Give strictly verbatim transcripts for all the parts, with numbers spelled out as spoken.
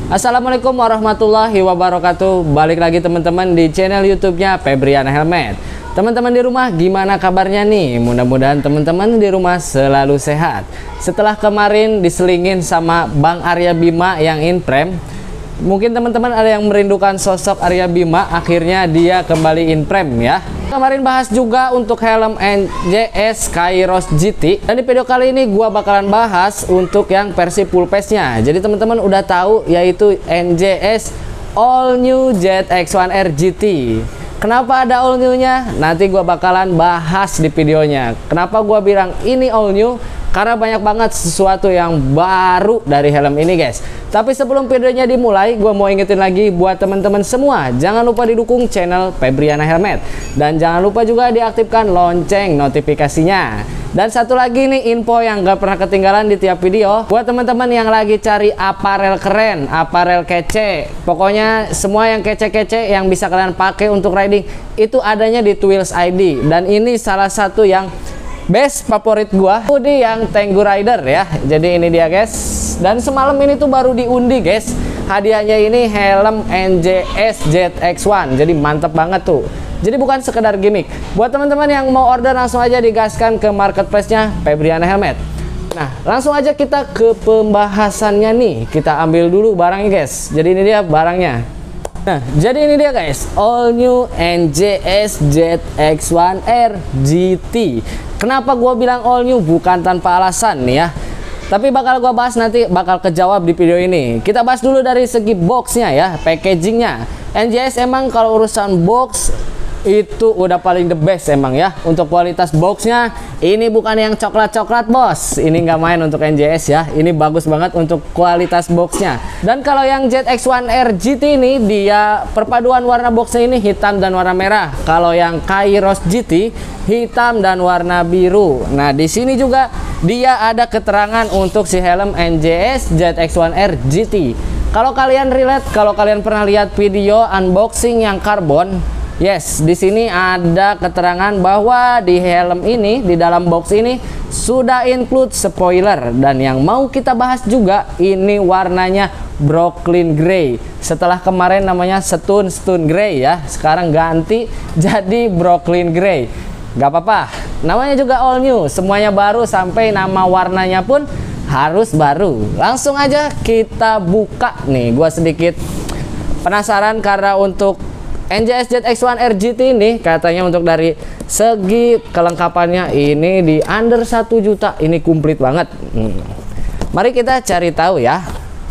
Assalamualaikum warahmatullahi wabarakatuh. Balik lagi teman-teman di channel YouTube-nya Febriana Helmet. Teman-teman di rumah gimana kabarnya nih? Mudah-mudahan teman-teman di rumah selalu sehat. Setelah kemarin diselingin sama Bang Arya Bima yang in-frame, mungkin teman-teman ada yang merindukan sosok Arya Bima, akhirnya dia kembali in-frame ya. Kemarin bahas juga untuk helm N J S Kairos G T, dan di video kali ini gua bakalan bahas untuk yang versi full face-nya. Jadi teman-teman udah tahu, yaitu N J S All New Z X satu R G T. Kenapa ada all new-nya? Nanti gua bakalan bahas di videonya. Kenapa gua bilang ini all new? Karena banyak banget sesuatu yang baru dari helm ini guys. Tapi sebelum videonya dimulai, gue mau ingetin lagi buat teman-teman semua, jangan lupa didukung channel Febriana Helmet, dan jangan lupa juga diaktifkan lonceng notifikasinya. Dan satu lagi nih info yang gak pernah ketinggalan di tiap video, buat teman-teman yang lagi cari aparel keren, aparel kece, pokoknya semua yang kece-kece yang bisa kalian pakai untuk riding, itu adanya di Twills I D. Dan ini salah satu yang best favorit gua, hoodie yang Tenggu Rider ya. Jadi ini dia guys. Dan semalam ini tuh baru diundi guys. Hadiahnya ini helm N J S Z X satu. Jadi mantep banget tuh. Jadi bukan sekedar gimmick. Buat teman-teman yang mau order, langsung aja digaskan ke marketplace-nya Febriana Helmet. Nah, langsung aja kita ke pembahasannya nih. Kita ambil dulu barangnya guys. Jadi ini dia barangnya. Nah, jadi ini dia guys, all new N J S Z X satu R G T. Kenapa gue bilang all new? Bukan tanpa alasan nih ya. Tapi bakal gue bahas nanti, bakal kejawab di video ini. Kita bahas dulu dari segi boxnya ya, packagingnya. N J S emang kalau urusan box itu udah paling the best emang ya. Untuk kualitas boxnya, ini bukan yang coklat-coklat bos. Ini nggak main untuk N J S ya. Ini bagus banget untuk kualitas boxnya. Dan kalau yang Z X satu R G T ini, dia perpaduan warna boxnya ini hitam dan warna merah. Kalau yang Kairos G T, hitam dan warna biru. Nah, di sini juga dia ada keterangan untuk si helm N J S Z X satu R G T. Kalau kalian relate, kalau kalian pernah lihat video unboxing yang karbon, yes, di sini ada keterangan bahwa di helm ini, di dalam box ini sudah include spoiler. Dan yang mau kita bahas juga, ini warnanya Brooklyn Grey. Setelah kemarin namanya Stone Stone Grey ya, sekarang ganti jadi Brooklyn Grey. Gak apa-apa, namanya juga all new, semuanya baru, sampai nama warnanya pun harus baru. Langsung aja kita buka nih. Gua sedikit penasaran karena untuk N J S Z X satu R G T ini katanya untuk dari segi kelengkapannya ini di under satu juta, ini komplit banget. hmm. Mari kita cari tahu ya.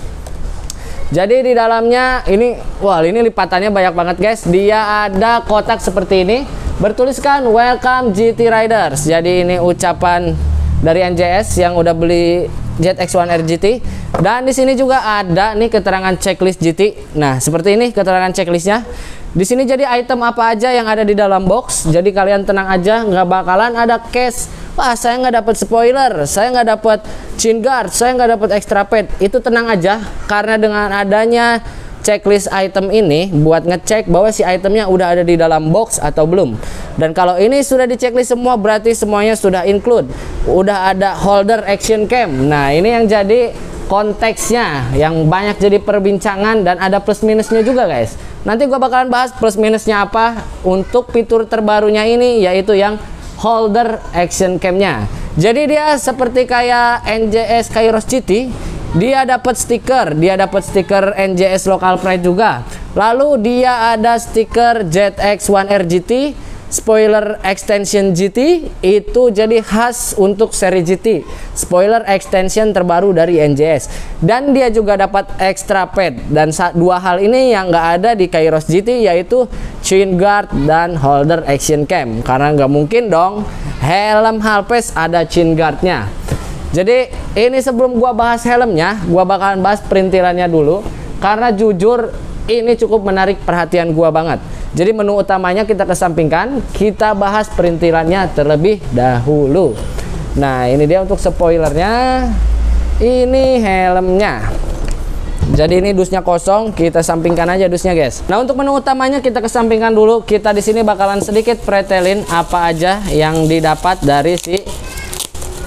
Jadi di dalamnya ini, wah ini lipatannya banyak banget guys. Dia ada kotak seperti ini, bertuliskan Welcome G T Riders. Jadi ini ucapan dari N J S yang udah beli Z X satu R G T. Dan di sini juga ada nih keterangan checklist G T. Nah, seperti ini keterangan checklistnya. Di sini jadi item apa aja yang ada di dalam box. Jadi kalian tenang aja, nggak bakalan ada case. Wah, saya nggak dapat spoiler, saya nggak dapat chin guard, saya nggak dapat extra pad. Itu tenang aja, karena dengan adanya checklist item ini buat ngecek bahwa si itemnya udah ada di dalam box atau belum. Dan kalau ini sudah di checklist semua, berarti semuanya sudah include. Udah ada holder action cam. Nah, ini yang jadi konteksnya yang banyak jadi perbincangan, dan ada plus minusnya juga guys. Nanti gua bakalan bahas plus minusnya apa untuk fitur terbarunya ini, yaitu yang holder action cam-nya. Jadi dia seperti kayak N J S Kairos G T, dia dapat stiker, dia dapat stiker N J S local pride juga. Lalu dia ada stiker Z X satu R G T, spoiler extension G T, itu jadi khas untuk seri G T, spoiler extension terbaru dari N J S. Dan dia juga dapat extra pad. Dan dua hal ini yang nggak ada di Kairos G T, yaitu chin guard dan holder action cam, karena nggak mungkin dong helm halves ada chin guardnya. Jadi ini sebelum gua bahas helmnya, gua bakalan bahas perintilannya dulu, karena jujur ini cukup menarik perhatian gua banget. Jadi menu utamanya kita kesampingkan, kita bahas perintilannya terlebih dahulu. Nah, ini dia untuk spoilernya. Ini helmnya. Jadi ini dusnya kosong, kita sampingkan aja dusnya guys. Nah, untuk menu utamanya kita kesampingkan dulu. Kita di sini bakalan sedikit pretelin apa aja yang didapat dari si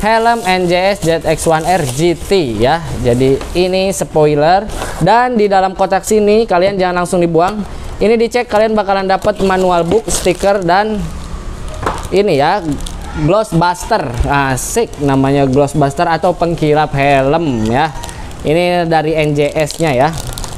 helm N J S Z X satu R G T ya. Jadi ini spoiler, dan di dalam kotak sini kalian jangan langsung dibuang. Ini dicek, kalian bakalan dapat manual book, stiker, dan ini ya gloss buster. Asik namanya, gloss buster atau pengkilap helm ya. Ini dari N J S-nya ya.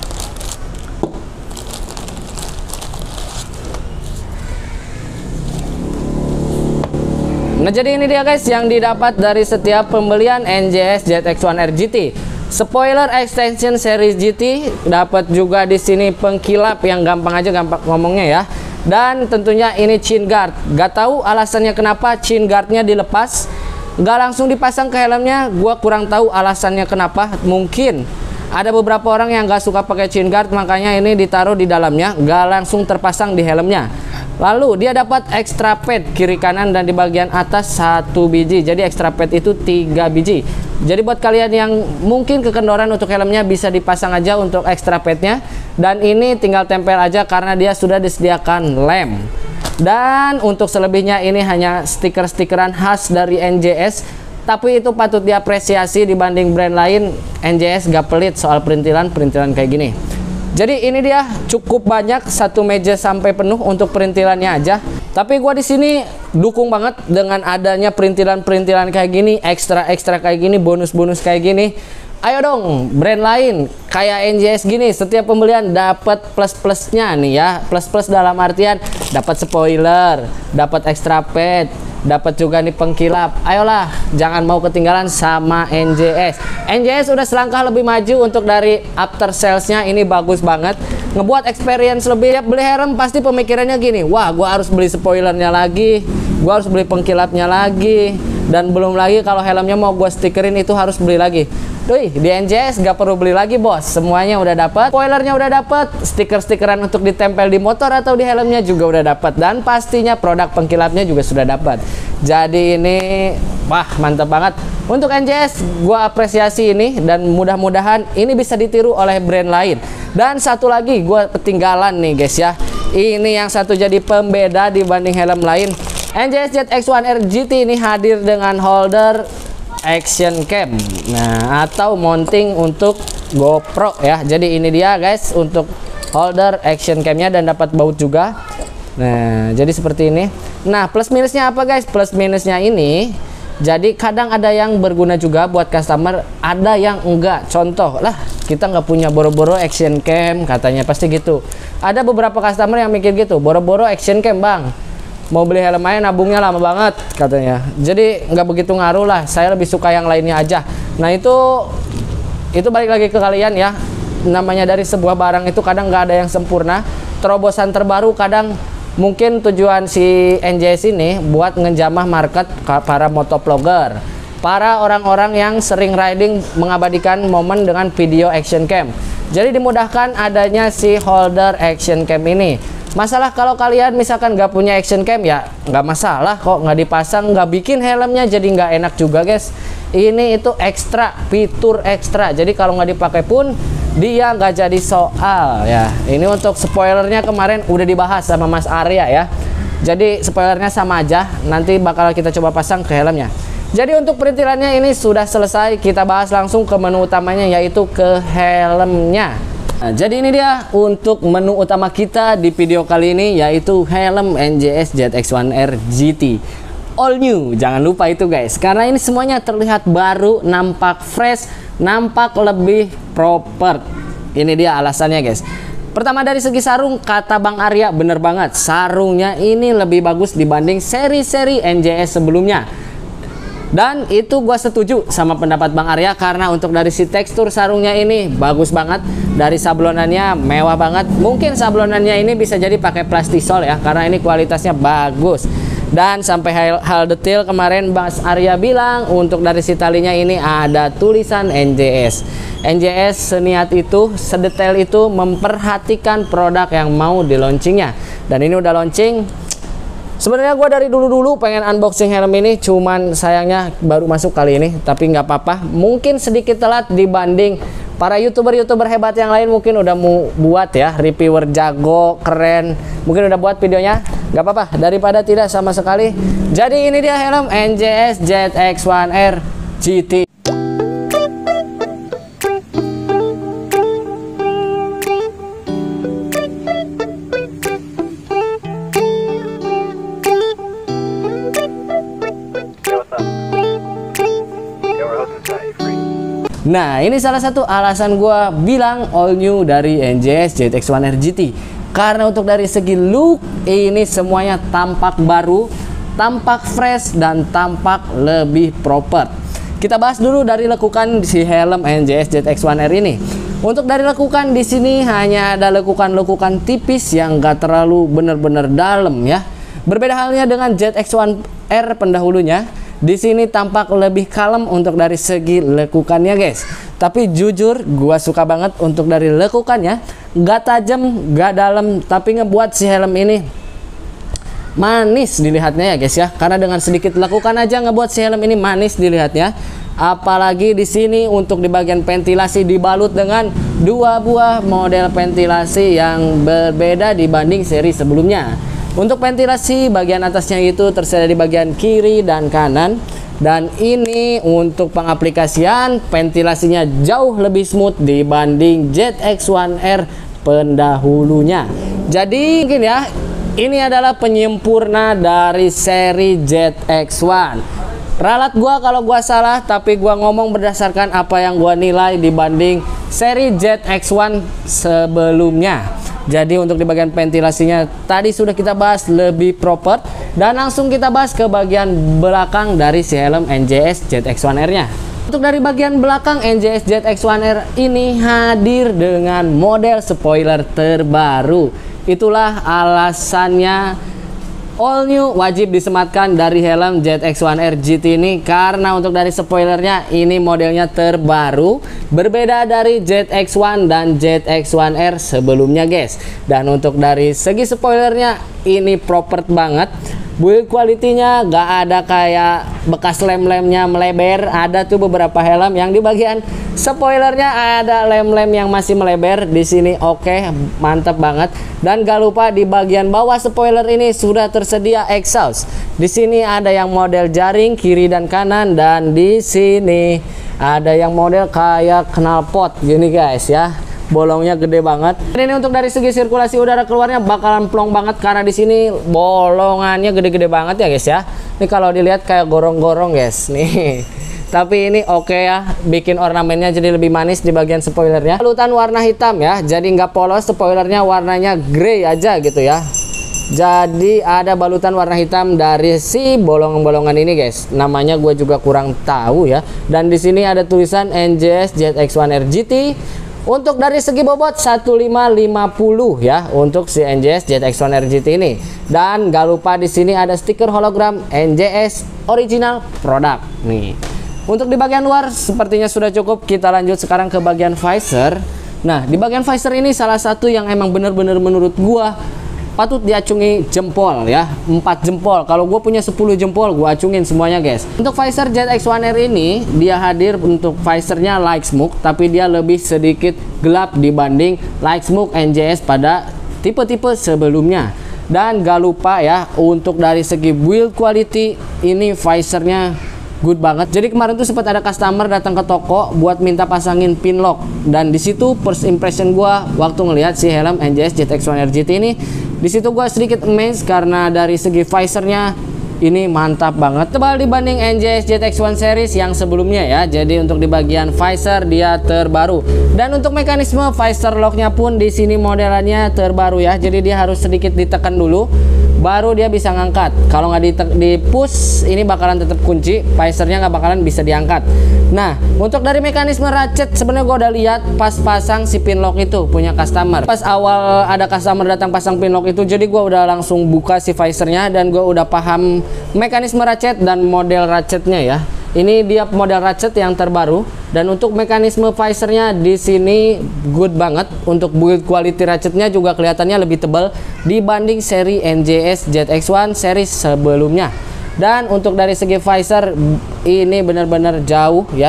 Nah, jadi ini dia guys yang didapat dari setiap pembelian N J S Z X satu R G T. Spoiler extension series G T, dapat juga di sini pengkilap yang gampang aja, gampang ngomongnya ya. Dan tentunya ini chin guard. Gak tahu alasannya kenapa chin guardnya dilepas, gak langsung dipasang ke helmnya. Gua kurang tahu alasannya kenapa. Mungkin ada beberapa orang yang gak suka pakai chin guard, makanya ini ditaruh di dalamnya, gak langsung terpasang di helmnya. Lalu dia dapat extra pad kiri kanan dan di bagian atas satu biji. Jadi extra pad itu tiga biji. Jadi buat kalian yang mungkin kekendoran untuk helmnya, bisa dipasang aja untuk extra padnya. Dan ini tinggal tempel aja karena dia sudah disediakan lem. Dan untuk selebihnya ini hanya stiker-stikeran khas dari N J S. Tapi itu patut diapresiasi dibanding brand lain. N J S gak pelit soal perintilan-perintilan kayak gini. Jadi ini dia cukup banyak, satu meja sampai penuh untuk perintilannya aja. Tapi gua di sini dukung banget dengan adanya perintilan-perintilan kayak gini, ekstra-ekstra kayak gini, bonus-bonus kayak gini. Ayo dong brand lain kayak N J S gini, setiap pembelian dapat plus-plusnya nih ya. Plus-plus dalam artian dapat spoiler, dapat extra pad, dapat juga nih pengkilap. Ayolah, jangan mau ketinggalan sama N J S. N J S udah selangkah lebih maju untuk dari after salesnya, ini bagus banget. Ngebuat experience lebih. Ya, beli helm pasti pemikirannya gini, wah gua harus beli spoilernya lagi, gua harus beli pengkilapnya lagi, dan belum lagi kalau helmnya mau gua stikerin itu harus beli lagi. Duh, di N J S gak perlu beli lagi bos, semuanya udah dapat, spoilernya udah dapat, stiker-stikeran untuk ditempel di motor atau di helmnya juga udah dapat, dan pastinya produk pengkilapnya juga sudah dapat. Jadi ini wah mantap banget untuk N J S. Gua apresiasi ini dan mudah-mudahan ini bisa ditiru oleh brand lain. Dan satu lagi gua ketinggalan nih guys ya, ini yang satu jadi pembeda dibanding helm lain. N J S Z X satu R G T ini hadir dengan holder action cam, nah atau mounting untuk GoPro ya. Jadi ini dia guys untuk holder action camnya, dan dapat baut juga. Nah jadi seperti ini. Nah plus minusnya apa guys? Plus minusnya ini, jadi kadang ada yang berguna juga buat customer, ada yang enggak. Contoh lah, kita nggak punya boro-boro action cam katanya, pasti gitu. Ada beberapa customer yang mikir gitu, boro-boro action cam bang, mau beli helm aja nabungnya lama banget katanya. Jadi nggak begitu ngaruh lah, saya lebih suka yang lainnya aja. Nah itu itu balik lagi ke kalian ya. Namanya dari sebuah barang itu kadang nggak ada yang sempurna. Terobosan terbaru kadang mungkin tujuan si N J S ini buat ngejamah market para motovlogger, para orang-orang yang sering riding mengabadikan momen dengan video action cam. Jadi dimudahkan adanya si holder action cam ini. Masalah kalau kalian misalkan nggak punya action cam ya nggak masalah kok, nggak dipasang, nggak bikin helmnya jadi nggak enak juga guys. Ini itu ekstra, fitur ekstra, jadi kalau nggak dipakai pun dia nggak jadi soal ya. Ini untuk spoilernya kemarin udah dibahas sama Mas Arya ya, jadi spoilernya sama aja, nanti bakal kita coba pasang ke helmnya. Jadi untuk perintilannya ini sudah selesai, kita bahas langsung ke menu utamanya, yaitu ke helmnya. Nah, jadi ini dia untuk menu utama kita di video kali ini, yaitu helm N J S Z X satu R G T all new. Jangan lupa itu guys, karena ini semuanya terlihat baru, nampak fresh, nampak lebih proper. Ini dia alasannya guys. Pertama dari segi sarung, kata Bang Arya bener banget, sarungnya ini lebih bagus dibanding seri-seri N J S sebelumnya. Dan itu gua setuju sama pendapat Bang Arya, karena untuk dari si tekstur sarungnya ini bagus banget, dari sablonannya mewah banget. Mungkin sablonannya ini bisa jadi pakai plastisol ya, karena ini kualitasnya bagus. Dan sampai hal, hal detail kemarin Mas Arya bilang untuk dari si talinya ini ada tulisan N J S. N J S seniat itu, sedetail itu memperhatikan produk yang mau di launchingnya. Dan ini udah launching. Sebenarnya gue dari dulu-dulu pengen unboxing helm ini, cuman sayangnya baru masuk kali ini. Tapi nggak apa-apa, mungkin sedikit telat dibanding para youtuber-youtuber hebat yang lain. Mungkin udah mau buat ya, reviewer jago, keren, mungkin udah buat videonya. Gak apa-apa, daripada tidak sama sekali. Jadi ini dia helm N J S Z X satu R G T. Nah, ini salah satu alasan gua bilang all new dari N J S Z X satu R G T. Karena untuk dari segi look, ini semuanya tampak baru, tampak fresh, dan tampak lebih proper. Kita bahas dulu dari lekukan si helm N J S Z X satu R ini. Untuk dari lekukan di sini hanya ada lekukan-lekukan tipis yang gak terlalu bener-bener dalam ya. Berbeda halnya dengan Z X satu R pendahulunya. Di sini tampak lebih kalem untuk dari segi lekukannya guys. Tapi jujur gua suka banget untuk dari lekukannya, gak tajam, gak dalam, tapi ngebuat si helm ini manis dilihatnya ya guys ya. Karena dengan sedikit lekukan aja ngebuat si helm ini manis dilihatnya. Apalagi di sini untuk di bagian ventilasi dibalut dengan dua buah model ventilasi yang berbeda dibanding seri sebelumnya. Untuk ventilasi bagian atasnya itu tersedia di bagian kiri dan kanan. Dan ini untuk pengaplikasian ventilasinya jauh lebih smooth dibanding Z X satu R pendahulunya. Jadi mungkin ya, ini adalah penyempurna dari seri Z X satu. Ralat gua kalau gua salah, tapi gua ngomong berdasarkan apa yang gua nilai dibanding seri Z X satu sebelumnya. Jadi untuk di bagian ventilasinya tadi sudah kita bahas lebih proper, dan langsung kita bahas ke bagian belakang dari si helm N J S Z X satu R-nya. Untuk dari bagian belakang N J S Z X satu R ini hadir dengan model spoiler terbaru. Itulah alasannya all new wajib disematkan dari helm Z X satu R G T ini, karena untuk dari spoilernya ini modelnya terbaru, berbeda dari Z X satu dan Z X satu R sebelumnya guys. Dan untuk dari segi spoilernya ini proper banget. Build quality-nya gak ada kayak bekas lem-lemnya melebar. Ada tuh beberapa helm yang di bagian spoilernya ada lem-lem yang masih melebar. Di sini oke, okay, mantap banget. Dan gak lupa di bagian bawah spoiler ini sudah tersedia exhaust. Di sini ada yang model jaring kiri dan kanan, dan di sini ada yang model kayak knalpot gini guys ya. Bolongnya gede banget. Dan ini untuk dari segi sirkulasi udara keluarnya bakalan plong banget, karena di sini bolongannya gede-gede banget ya guys ya. Ini kalau dilihat kayak gorong-gorong guys nih. Tapi ini oke okay ya, bikin ornamennya jadi lebih manis di bagian spoilernya. Balutan warna hitam ya, jadi nggak polos, spoilernya warnanya grey aja gitu ya. Jadi ada balutan warna hitam dari si bolongan-bolongan ini guys. Namanya gue juga kurang tahu ya. Dan di sini ada tulisan N J S Z X satu R G T. Untuk dari segi bobot seribu lima ratus lima puluh ya untuk si N J S Z X satu R G T ini. Dan gak lupa di sini ada stiker hologram N J S original product nih. Untuk di bagian luar sepertinya sudah cukup. Kita lanjut sekarang ke bagian visor. Nah, di bagian visor ini salah satu yang emang bener-bener menurut gua patut diacungi jempol ya, empat jempol. Kalau gue punya sepuluh jempol, gue acungin semuanya guys. Untuk visor Z X satu R ini dia hadir untuk visornya Like Smoke, tapi dia lebih sedikit gelap dibanding Like Smoke N J S pada tipe-tipe sebelumnya. Dan gak lupa ya, untuk dari segi build quality ini visornya good banget. Jadi kemarin tuh sempat ada customer datang ke toko buat minta pasangin pin lock, dan disitu first impression gua waktu ngelihat si helm N J S Z X satu R G T ini, disitu gua sedikit amazed karena dari segi visornya ini mantap banget, tebal dibanding N J S Z X satu series yang sebelumnya ya. Jadi untuk di bagian visor dia terbaru, dan untuk mekanisme visor locknya pun di sini modelannya terbaru ya. Jadi dia harus sedikit ditekan dulu baru dia bisa ngangkat. Kalau nggak di, di push ini bakalan tetap kunci, visornya nggak bakalan bisa diangkat. Nah, untuk dari mekanisme ratchet sebenarnya gue udah lihat pas pasang si pin lock itu punya customer. Pas awal ada customer datang pasang pin lock itu, jadi gue udah langsung buka si visornya dan gue udah paham mekanisme ratchet dan model ratchetnya ya. Ini dia model ratchet yang terbaru, dan untuk mekanisme visornya di sini good banget. Untuk build quality ratchetnya juga kelihatannya lebih tebal dibanding seri N J S Z X satu series sebelumnya. Dan untuk dari segi visor ini benar-benar jauh ya,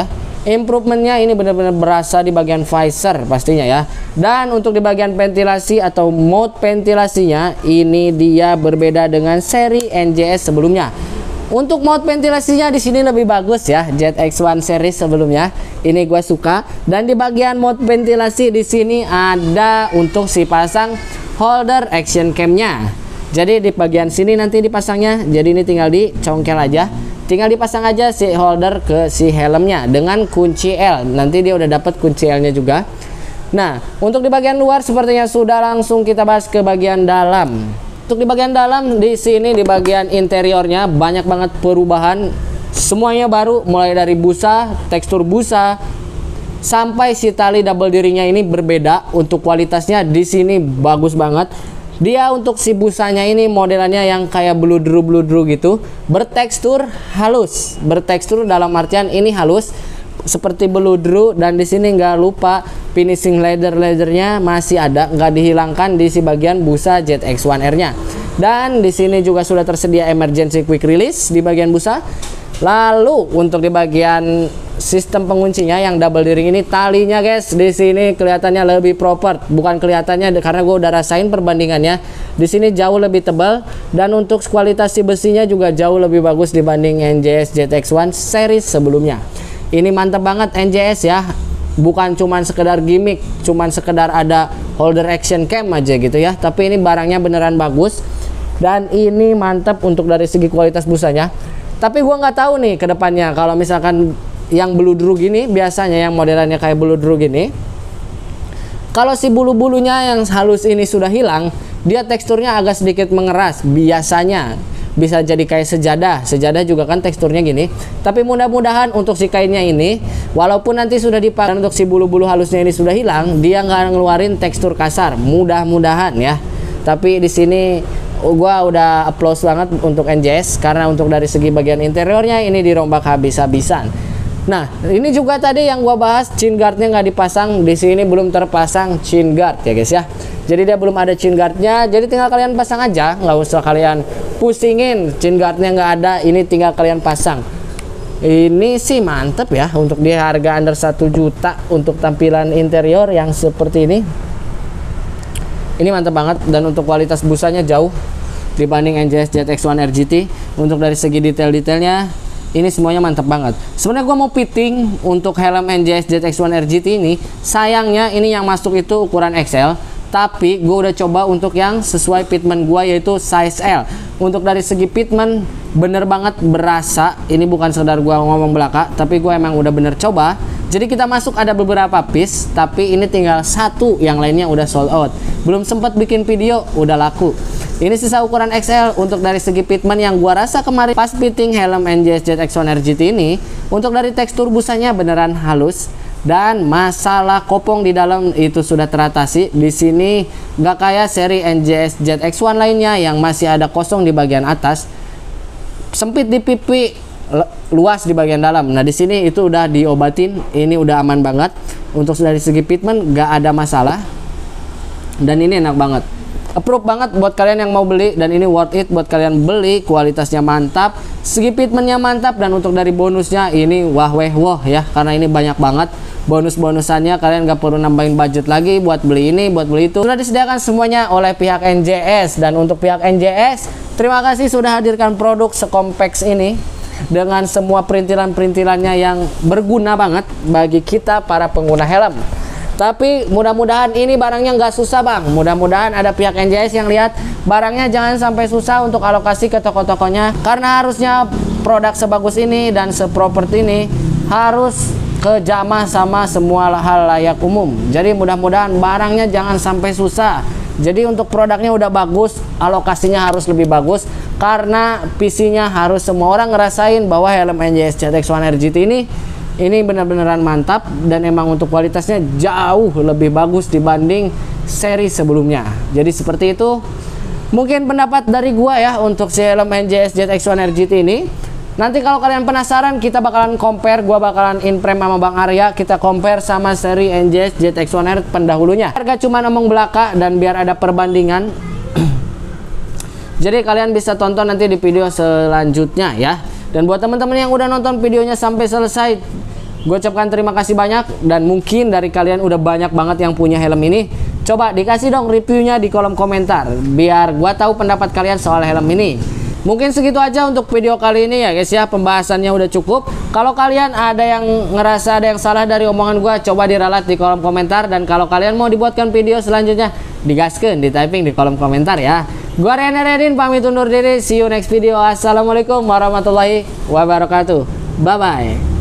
Improvementnya ini benar-benar berasa di bagian visor pastinya ya. Dan untuk di bagian ventilasi atau mode ventilasinya, ini dia berbeda dengan seri N J S sebelumnya. Untuk mode ventilasinya di sini lebih bagus ya, Z X satu series sebelumnya. Ini gue suka. Dan di bagian mode ventilasi di sini ada untuk si pasang holder action cam-nya. Jadi di bagian sini nanti dipasangnya. Jadi ini tinggal dicongkel aja. Tinggal dipasang aja si holder ke si helmnya dengan kunci L. Nanti dia udah dapat kunci L-nya juga. Nah, untuk di bagian luar sepertinya sudah, langsung kita bahas ke bagian dalam. Untuk di bagian dalam di sini di bagian interiornya banyak banget perubahan. Semuanya baru, mulai dari busa, tekstur busa sampai si tali double dirinya ini berbeda. Untuk kualitasnya di sini bagus banget. Dia untuk si busanya ini modelannya yang kayak bludru-bludru gitu, bertekstur halus. Bertekstur dalam artian ini halus seperti bludru, dan di sini nggak lupa finishing leather-leathernya masih ada, nggak dihilangkan di si bagian busa Z X satu R-nya. Dan di sini juga sudah tersedia emergency quick release di bagian busa. Lalu untuk di bagian sistem penguncinya yang double D-ring ini, talinya guys di sini kelihatannya lebih proper. Bukan kelihatannya, karena gue udah rasain perbandingannya. Di sini jauh lebih tebal, dan untuk kualitas si besinya juga jauh lebih bagus dibanding N J S Z X satu series sebelumnya. Ini mantap banget N J S ya. Bukan cuman sekedar gimmick, cuman sekedar ada holder action cam aja gitu ya. Tapi ini barangnya beneran bagus. Dan ini mantap untuk dari segi kualitas busanya. Tapi gua nggak tahu nih ke depannya kalau misalkan yang bludru gini, biasanya yang modelannya kayak bludru gini, kalau si bulu-bulunya yang halus ini sudah hilang, dia teksturnya agak sedikit mengeras. Biasanya bisa jadi kayak sejadah. Sejadah juga kan teksturnya gini. Tapi mudah-mudahan untuk si kainnya ini, walaupun nanti sudah dipakai, untuk si bulu-bulu halusnya ini sudah hilang, dia nggak ngeluarin tekstur kasar. Mudah-mudahan ya. Tapi di sini gua udah applause banget untuk N J S, karena untuk dari segi bagian interiornya ini dirombak habis-habisan. Nah, ini juga tadi yang gua bahas, chin guardnya nggak dipasang. Di sini belum terpasang chin guard ya guys ya. Jadi dia belum ada chin guardnya. Jadi tinggal kalian pasang aja, nggak usah kalian pusingin. Chin guardnya nggak ada, ini tinggal kalian pasang. Ini sih mantep ya untuk di harga under satu juta untuk tampilan interior yang seperti ini. Ini mantap banget, dan untuk kualitas busanya jauh dibanding N J S Z X satu R G T. Untuk dari segi detail-detailnya ini semuanya mantap banget. Sebenarnya gua mau fitting untuk helm N J S Z X satu R G T ini. Sayangnya ini yang masuk itu ukuran X L, tapi gue udah coba untuk yang sesuai fitment gua, yaitu size L. Untuk dari segi fitment bener banget berasa. Ini bukan sekedar gua ngomong belaka, tapi gua emang udah bener coba. Jadi kita masuk ada beberapa piece, tapi ini tinggal satu, yang lainnya udah sold out. Belum sempat bikin video udah laku. Ini sisa ukuran X L. Untuk dari segi fitment yang gua rasa kemarin pas fitting helm N J S Z X satu R G T ini, untuk dari tekstur busanya beneran halus, dan masalah kopong di dalam itu sudah teratasi. Di sini nggak kayak seri N J S Z X satu lainnya yang masih ada kosong di bagian atas, sempit di pipi, luas di bagian dalam. Nah di sini itu udah diobatin, ini udah aman banget. Untuk dari segi fitment nggak ada masalah, dan ini enak banget. Approve banget buat kalian yang mau beli, dan ini worth it buat kalian beli. Kualitasnya mantap, segi fitmentnya mantap, dan untuk dari bonusnya ini wah weh wah ya, karena ini banyak banget bonus-bonusannya. Kalian gak perlu nambahin budget lagi buat beli ini, buat beli itu. Sudah disediakan semuanya oleh pihak N J S. Dan untuk pihak N J S, terima kasih sudah hadirkan produk sekompleks ini dengan semua perintilan-perintilannya yang berguna banget bagi kita para pengguna helm. Tapi mudah-mudahan ini barangnya nggak susah bang. Mudah-mudahan ada pihak N J S yang lihat barangnya jangan sampai susah untuk alokasi ke toko-tokonya. Karena harusnya produk sebagus ini dan seproperti ini harus kejamah sama semua hal layak umum. Jadi mudah-mudahan barangnya jangan sampai susah. Jadi untuk produknya udah bagus, alokasinya harus lebih bagus. Karena P C-nya harus semua orang ngerasain bahwa helm N J S Z X satu R G T ini ini benar-benaran mantap, dan emang untuk kualitasnya jauh lebih bagus dibanding seri sebelumnya. Jadi seperti itu mungkin pendapat dari gua ya untuk si helm N J S Z X satu R G T ini. Nanti kalau kalian penasaran, kita bakalan compare, gua bakalan in frame sama Bang Arya, kita compare sama seri N J S Z X satu R pendahulunya. Harga cuma ngomong belaka, dan biar ada perbandingan. Jadi kalian bisa tonton nanti di video selanjutnya ya. Dan buat teman-teman yang udah nonton videonya sampai selesai, Gue ucapkan terima kasih banyak, dan mungkin dari kalian udah banyak banget yang punya helm ini. Coba dikasih dong reviewnya di kolom komentar, biar gue tahu pendapat kalian soal helm ini. Mungkin segitu aja untuk video kali ini ya guys ya, pembahasannya udah cukup. Kalau kalian ada yang ngerasa ada yang salah dari omongan gue, coba diralat di kolom komentar. Dan kalau kalian mau dibuatkan video selanjutnya, digaskeun, di typing di kolom komentar ya. Gua Rian Eredin pamit undur diri, see you next video. Assalamualaikum warahmatullahi wabarakatuh, bye bye.